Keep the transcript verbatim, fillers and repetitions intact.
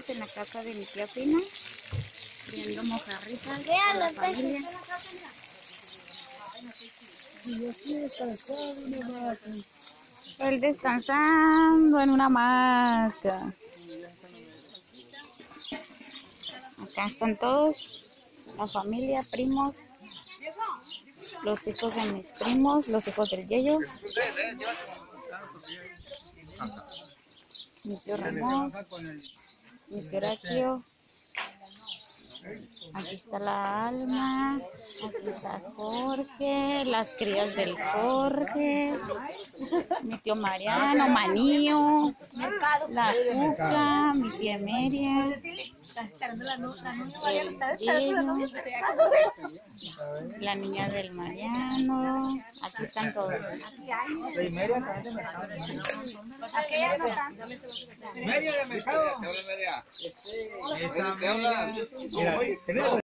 Estamos en la casa de mi tía Pina, viendo mojarritas con la familia. Él descansando en una hamaca. Acá están todos, la familia, primos, los hijos de mis primos, los hijos del Yeyo, mi tío Ramón, mi tío Horacio. Aquí está la Alma, aquí está Jorge, las crías del Jorge, mi tío Mariano, Manío, la Cuca, mi tía Meria, la niña del Mariano. Aquí están todos. Media de mercado.